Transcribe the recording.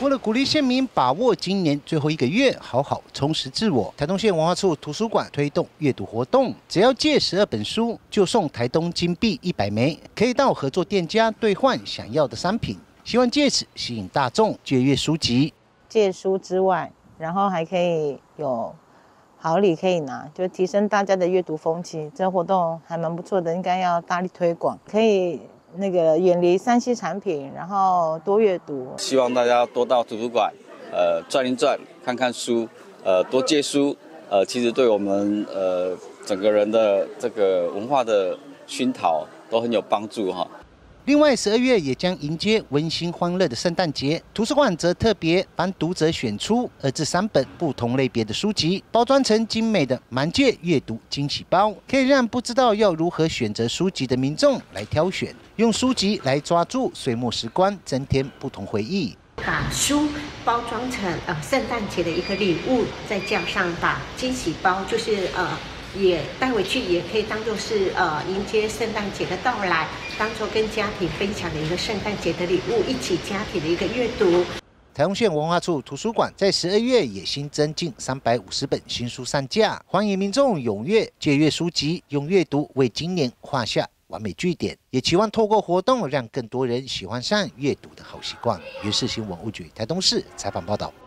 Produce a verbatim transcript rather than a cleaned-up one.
为了鼓励县民把握今年最后一个月，好好充实自我，台东县文化处图书馆推动阅读活动，只要借十二本书，就送台东金币一百枚，可以到合作店家兑换想要的商品，希望借此吸引大众借阅书籍。 借书之外，然后还可以有好礼可以拿，就提升大家的阅读风气。这活动还蛮不错的，应该要大力推广，可以那个远离三 C 产品，然后多阅读。 希望大家多到图书馆，呃，转一转，看看书，呃，多借书，呃，其实对我们呃整个人的这个文化的熏陶都很有帮助哈。 另外，十二月也将迎接温馨欢乐的圣诞节，图书馆则特别帮读者选出二至三本不同类别的书籍，包装成精美的满届阅读惊喜包，可以让不知道要如何选择书籍的民众来挑选，用书籍来抓住岁末时光，增添不同回忆。 把书包装成呃圣诞节的一个礼物，再加上把惊喜包，就是呃。也带回去，也可以当做是呃迎接圣诞节的到来，当做跟家庭分享的一个圣诞节的礼物，一起家庭的一个阅读。 台东县文化处图书馆在十二月也新增近三百五十本新书上架，欢迎民众踊跃借阅书籍，用阅读为今年画下完美句点，也期望透过活动让更多人喜欢上阅读的好习惯。于是新闻物局台东市采访报道。